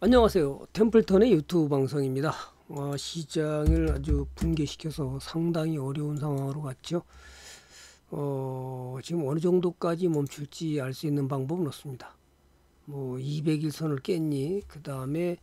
안녕하세요. 템플턴의 유튜브 방송입니다. 시장을 아주 붕괴시켜서 상당히 어려운 상황으로 갔죠. 지금 어느 정도까지 멈출지 알 수 있는 방법은 없습니다. 200일선을 깼니? 그 다음에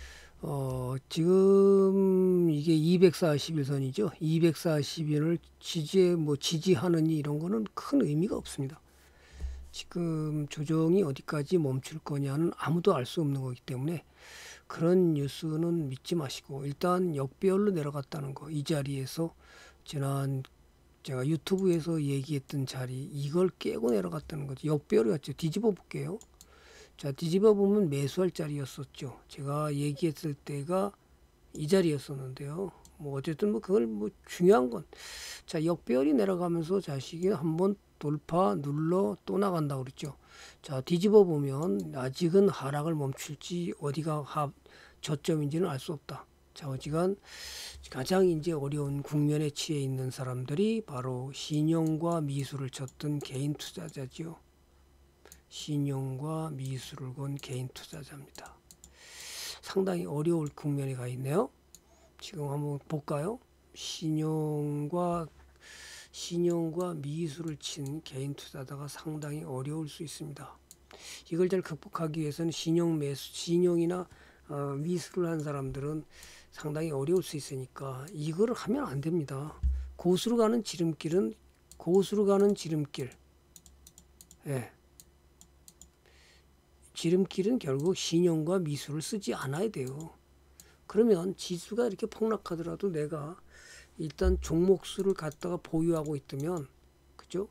지금 이게 240일선이죠. 240일을 지지하느니 이런 거는 큰 의미가 없습니다. 지금 조정이 어디까지 멈출 거냐는 아무도 알 수 없는 거기 때문에 그런 뉴스는 믿지 마시고 일단 역배열로 내려갔다는 거, 이 자리에서 지난 제가 유튜브에서 얘기했던 자리 이걸 깨고 내려갔다는 거죠. 역배열이 갔죠. 뒤집어 볼게요. 자, 뒤집어 보면 매수할 자리였었죠. 제가 얘기했을 때가 이 자리였었는데요. 어쨌든 그걸 중요한 건, 자, 역배열이 내려가면서 자식이 한번 돌파 눌러 또 나간다고 그랬죠. 자, 뒤집어 보면 아직은 하락을 멈출지 어디가 저점인지는 알 수 없다. 자, 어지간 가장 이제 어려운 국면에 처해 있는 사람들이 바로 신용과 미술을 쳤던 개인 투자자지요. 신용과 미술을 건 개인 투자자입니다. 상당히 어려울 국면에 가 있네요. 지금 한번 볼까요? 신용과 미술을 친 개인 투자자가 상당히 어려울 수 있습니다. 이걸 잘 극복하기 위해서는 신용이나 미술을 한 사람들은 상당히 어려울 수 있으니까 이거를 하면 안 됩니다. 고수로 가는 지름길. 예. 지름길은 결국 신용과 미술을 쓰지 않아야 돼요. 그러면 지수가 이렇게 폭락하더라도 내가 일단 종목수를 갖다가 보유하고 있다면, 그죠?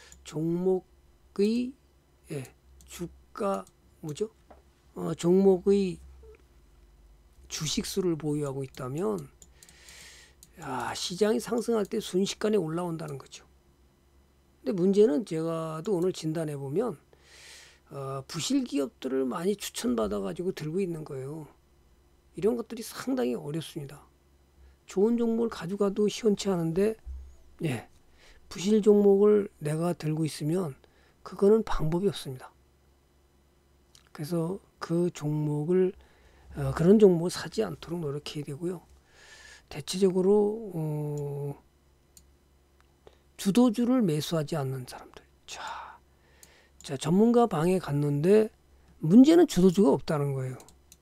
종목의 주가 종목의 주식수를 보유하고 있다면, 시장이 상승할 때 순식간에 올라온다는 거죠. 근데 문제는 제가도 오늘 진단해 보면 부실 기업들을 많이 추천받아 가지고 들고 있는 거예요. 이런 것들이 상당히 어렵습니다. 좋은 종목을 가져가도 시원치 않은데, 부실 종목을 내가 들고 있으면 그거는 방법이 없습니다. 그래서 그 종목을 그런 종목을 사지 않도록 노력해야 되고요. 대체적으로 주도주를 매수하지 않는 사람들. 자, 전문가 방에 갔는데 문제는 주도주가 없다는 거예요.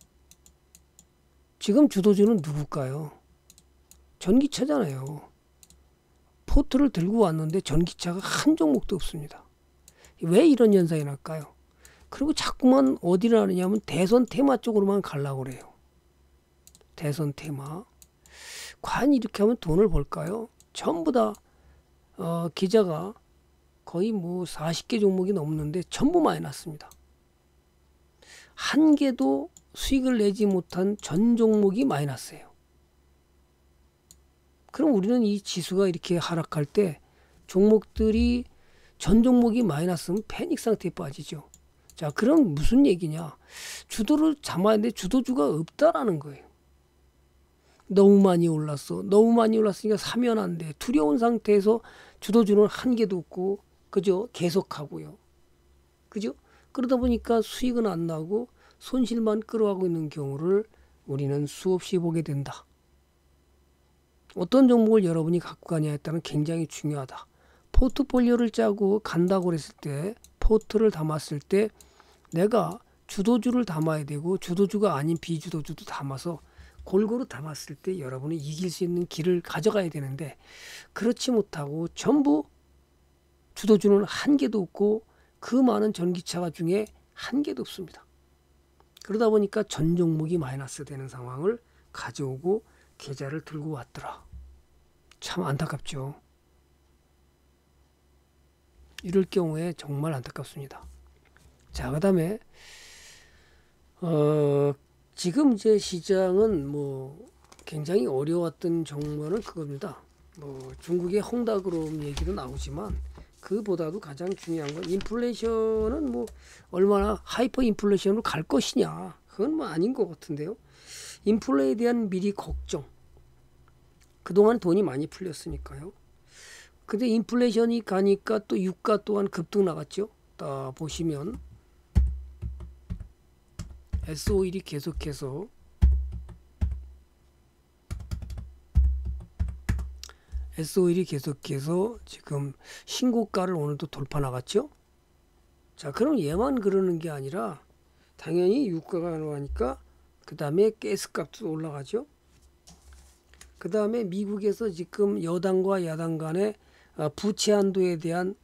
지금 주도주는 누굴까요? 전기차잖아요. 포트를 들고 왔는데 전기차가 한 종목도 없습니다. 왜 이런 현상이 날까요? 그리고 자꾸만 어디를 하느냐면 대선 테마 쪽으로만 가려고 그래요. 대선 테마. 과연 이렇게 하면 돈을 벌까요? 전부 다 기자가 거의 40개 종목이 넘는데 전부 마이너스입니다. 한 개도 수익을 내지 못한 전 종목이 마이너스예요. 그럼 우리는 이 지수가 이렇게 하락할 때 종목들이 전 종목이 마이너스면 패닉 상태에 빠지죠. 자, 그럼 무슨 얘기냐? 주도를 잡아야 하는데 주도주가 없다라는 거예요. 너무 많이 올랐으니까 사면 안 돼. 두려운 상태에서 주도주는 한 개도 없고, 그죠? 계속하고요. 그죠? 그러다 보니까 수익은 안 나고 손실만 끌어가고 있는 경우를 우리는 수없이 보게 된다. 어떤 종목을 여러분이 갖고 가냐에 따라 굉장히 중요하다. 포트폴리오를 짜고 간다고 그랬을 때, 포트를 담았을 때 내가 주도주를 담아야 되고 주도주가 아닌 비주도주도 담아서 골고루 담았을 때 여러분이 이길 수 있는 길을 가져가야 되는데, 그렇지 못하고 전부 주도주는 한 개도 없고 그 많은 전기차가 중에 한 개도 없습니다. 그러다 보니까 전 종목이 마이너스 되는 상황을 가져오고 계좌를 들고 왔더라. 참 안타깝죠. 이럴 경우에 정말 안타깝습니다. 자, 그 다음에 지금 이제 시장은 굉장히 어려웠던 종목은 그겁니다. 중국의 헝다그룹 얘기도 나오지만 그보다도 가장 중요한 건 인플레이션은 얼마나 하이퍼 인플레이션으로 갈 것이냐, 그건 아닌 것 같은데요. 인플레에 대한 미리 걱정. 그동안 돈이 많이 풀렸으니까요. 근데 인플레이션이 가니까 또 유가 또한 급등 나갔죠. 보시면 S-오일이 계속해서 지금 신고가를 오늘도 돌파 나갔죠. 자, 그럼 얘만 그러는 게 아니라 당연히 유가가 올라가니까 그 다음에 가스값도 올라가죠. 그 다음에 미국에서 지금 여당과 야당 간의 부채 한도에 대한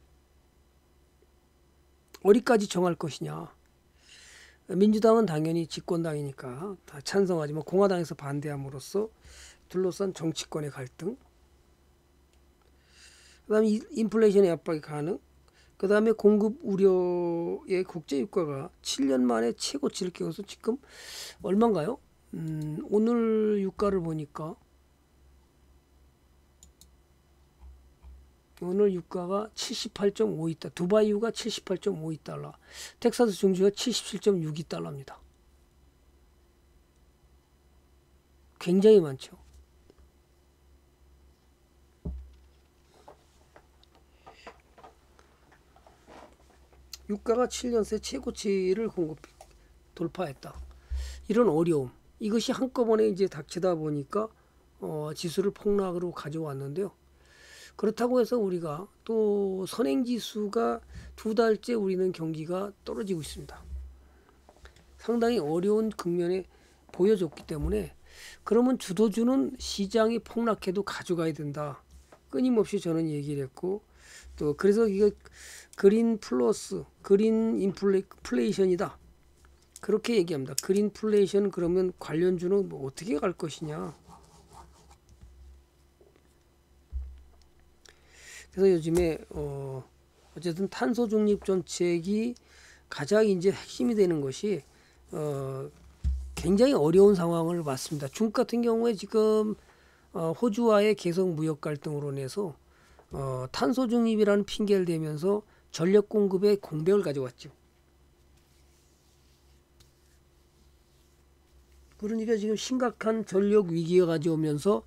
어디까지 정할 것이냐. 민주당은 당연히 집권당이니까 다 찬성하지만 공화당에서 반대함으로써 둘러싼 정치권의 갈등, 그 다음에 인플레이션의 압박이 가능, 그 다음에 공급 우려의 국제 유가가 7년 만에 최고치를 깨워서 지금 얼마인가요? 오늘 유가를 보니까 오늘 유가가 78.52달러, 두바이유가 78.52달러, 텍사스 중주가 77.62달러입니다. 굉장히 많죠. 유가가 7년 새 최고치를 돌파했다. 이런 어려움, 이것이 한꺼번에 이제 닥치다 보니까 지수를 폭락으로 가져왔는데요. 그렇다고 해서 우리가 또 선행지수가 2달째 우리는 경기가 떨어지고 있습니다. 상당히 어려운 국면에 보여줬기 때문에 그러면 주도주는 시장이 폭락해도 가져가야 된다. 끊임없이 저는 얘기를 했고, 또 그래서 이거 그린 플러스 그린 인플레이션이다. 그렇게 얘기합니다. 그린플레이션 그러면 관련주는 뭐 어떻게 갈 것이냐. 그래서 요즘에 어쨌든 탄소 중립 정책이 가장 이제 핵심이 되는 것이 굉장히 어려운 상황을 맞습니다. 중국 같은 경우에 지금 호주와의 계속 무역 갈등으로 인해서 탄소 중립이라는 핑계를 대면서 전력 공급에 공백을 가져왔죠. 그러니까 지금 심각한 전력 위기가 가져오면서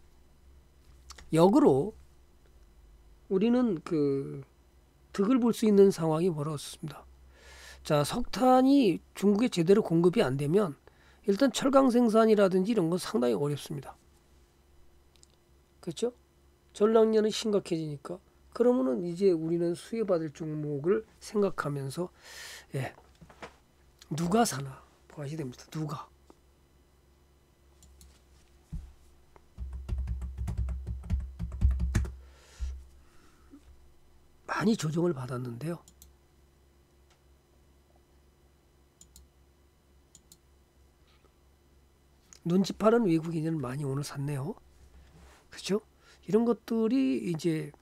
역으로 우리는 그 득을 볼 수 있는 상황이 벌어졌습니다. 자, 석탄이 중국에 제대로 공급이 안 되면 일단 철강 생산이라든지 이런 건 상당히 어렵습니다. 그렇죠? 전락량은 심각해지니까 그러면은 이제 우리는 수혜받을 종목을 생각하면서 누가 사나 봐야 됩니다. 누가. 많이 조정을 받았는데요. 눈치 파는 외국인은 많이 오늘 샀네요. 그렇죠? 이런 것들이 이제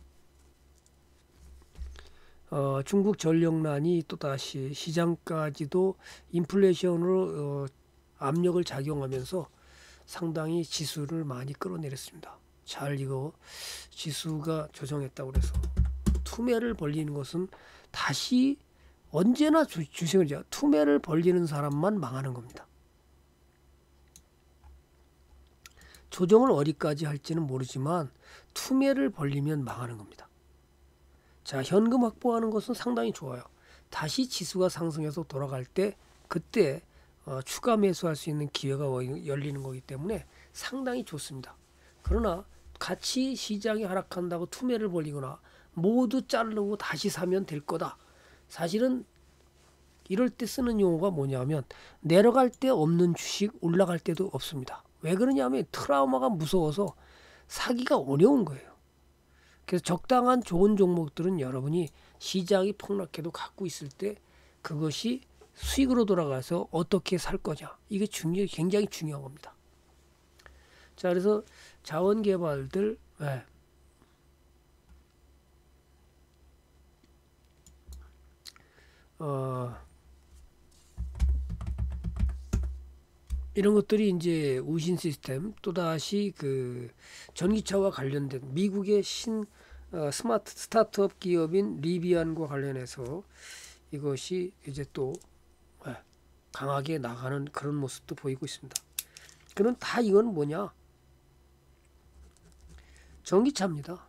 중국 전력난이 또다시 시장까지도 인플레이션으로 압력을 작용하면서 상당히 지수를 많이 끌어내렸습니다. 잘 이거 지수가 조정했다고 그래서 투매를 벌리는 것은 다시 언제나 주식을 투매를 벌리는 사람만 망하는 겁니다. 조정을 어디까지 할지는 모르지만 투매를 벌리면 망하는 겁니다. 자, 현금 확보하는 것은 상당히 좋아요. 다시 지수가 상승해서 돌아갈 때 그때 추가 매수할 수 있는 기회가 열리는 거기 때문에 상당히 좋습니다. 그러나 같이 시장이 하락한다고 투매를 벌리거나 모두 자르고 다시 사면 될 거다. 사실은 이럴 때 쓰는 용어가 뭐냐면 내려갈 때 없는 주식 올라갈 때도 없습니다. 왜 그러냐면 트라우마가 무서워서 사기가 어려운 거예요. 그래서 적당한 좋은 종목들은 여러분이 시장이 폭락해도 갖고 있을 때 그것이 수익으로 돌아가서 어떻게 살 거냐. 이게 굉장히 중요한 겁니다. 자, 그래서 자원개발들 이런 것들이 이제 우신 시스템, 또다시 그 전기차와 관련된 미국의 스마트 스타트업 기업인 리비안과 관련해서 이것이 이제 또 강하게 나가는 그런 모습도 보이고 있습니다. 그럼 다 이건 뭐냐? 전기차입니다.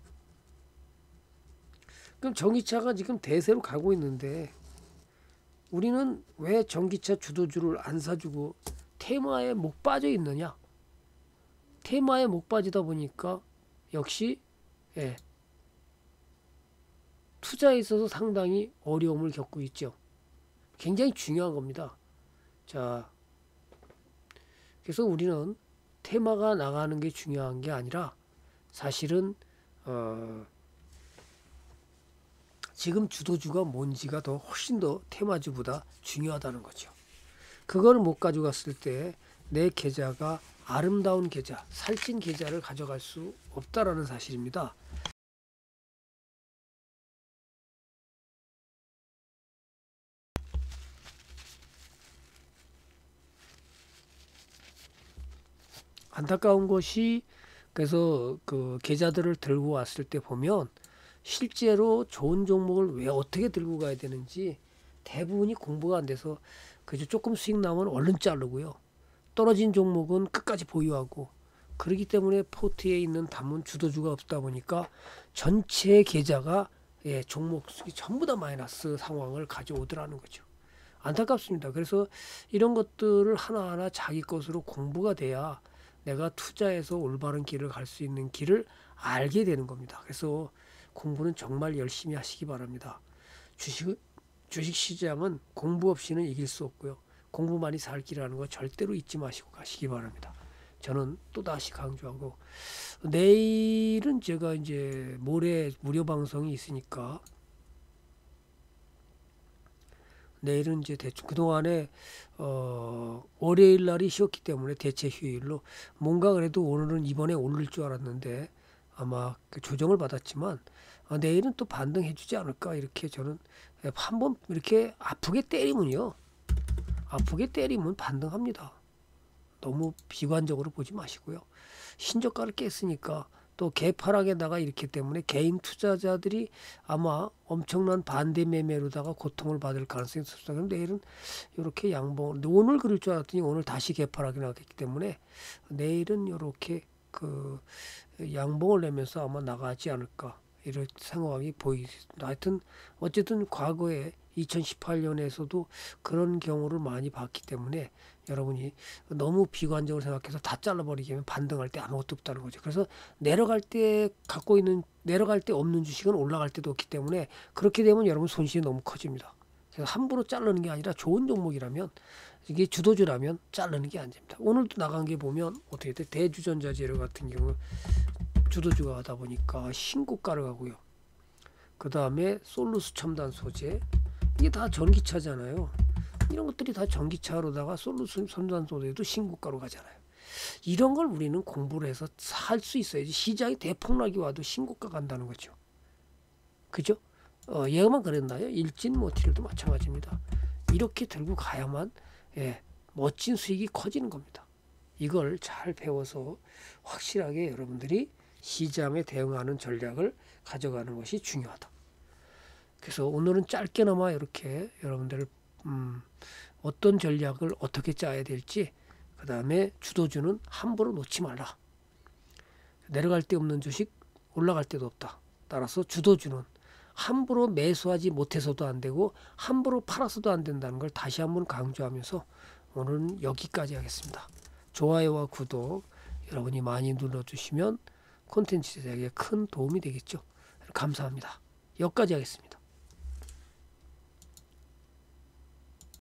그럼 전기차가 지금 대세로 가고 있는데 우리는 왜 전기차 주도주를 안 사주고 테마에 목 빠져 있느냐? 테마에 목 빠지다 보니까 역시 예, 투자에 있어서 상당히 어려움을 겪고 있죠. 굉장히 중요한 겁니다. 자, 그래서 우리는 테마가 나가는 게 중요한 게 아니라 사실은 지금 주도주가 뭔지가 더 훨씬 더 테마주보다 중요하다는 거죠. 그걸 못 가져갔을 때 내 계좌가 아름다운 계좌, 살찐 계좌를 가져갈 수 없다라는 사실입니다. 안타까운 것이 그래서 그 계좌들을 들고 왔을 때 보면 실제로 좋은 종목을 왜 어떻게 들고 가야 되는지 대부분이 공부가 안 돼서 그저 조금 수익 나면 얼른 자르고요. 떨어진 종목은 끝까지 보유하고 그렇기 때문에 포트에 있는 담은 주도주가 없다 보니까 전체 계좌가 예, 종목 수익이 전부 다 마이너스 상황을 가져오더라는 거죠. 안타깝습니다. 그래서 이런 것들을 하나하나 자기 것으로 공부가 돼야 내가 투자해서 올바른 길을 갈 수 있는 길을 알게 되는 겁니다. 그래서 공부는 정말 열심히 하시기 바랍니다. 주식 시장은 공부 없이는 이길 수 없고요. 공부만이 살 길이라는 거 절대로 잊지 마시고 가시기 바랍니다. 저는 또다시 강조하고 내일은 제가 이제 모레 무료 방송이 있으니까 내일은 이제 대충 그동안에 월요일 날이 쉬었기 때문에 대체 휴일로 뭔가 그래도 오늘은 이번에 오를 줄 알았는데 아마 그 조정을 받았지만 내일은 또 반등해 주지 않을까 이렇게 저는 한번 이렇게 아프게 때리면요. 아프게 때리면 반등합니다. 너무 비관적으로 보지 마시고요. 신저가를 깼으니까 또 개파락에다가 이렇기 때문에 개인 투자자들이 아마 엄청난 반대 매매로다가 고통을 받을 가능성이 있습니다. 그럼 내일은 이렇게 양봉 오늘 그럴 줄 알았더니 오늘 다시 개파락이 나왔기 때문에 내일은 이렇게 그 양봉을 내면서 아마 나가지 않을까 이런 상황이 보이습니다. 하여튼 어쨌든 과거에 2018년에서도 그런 경우를 많이 봤기 때문에 여러분이 너무 비관적으로 생각해서 다 잘라버리면 반등할 때 아무것도 없다는 거죠. 그래서 내려갈 때 내려갈 때 없는 주식은 올라갈 때도 없기 때문에 그렇게 되면 여러분 손실이 너무 커집니다. 그래서 함부로 자르는 게 아니라 좋은 종목이라면 이게 주도주라면 자르는 게 안 됩니다. 오늘도 나간 게 보면 어떻게 돼? 대주전자 재료 같은 경우 주도주가 하다 보니까 신고가를 가고요. 그 다음에 솔루스 첨단 소재 이게 다 전기차잖아요. 이런 것들이 다 전기차로다가 솔루스 첨단 소재도 신고가로 가잖아요. 이런 걸 우리는 공부를 해서 살 수 있어야지. 시장이 대폭락이 와도 신고가 간다는 거죠. 그죠? 얘만 그랬나요? 일진 모티들도 마찬가지입니다. 이렇게 들고 가야만 멋진 수익이 커지는 겁니다. 이걸 잘 배워서 확실하게 여러분들이 시장에 대응하는 전략을 가져가는 것이 중요하다. 그래서 오늘은 짧게나마 이렇게 여러분들 어떤 전략을 어떻게 짜야 될지, 그 다음에 주도주는 함부로 놓지 말라. 내려갈 데 없는 주식, 올라갈 데도 없다. 따라서 주도주는 함부로 매수하지 못해서도 안 되고 함부로 팔아서도 안 된다는 걸 다시 한번 강조하면서 오늘은 여기까지 하겠습니다. 좋아요와 구독 여러분이 많이 눌러주시면 콘텐츠 제작에 큰 도움이 되겠죠. 감사합니다. 여기까지 하겠습니다.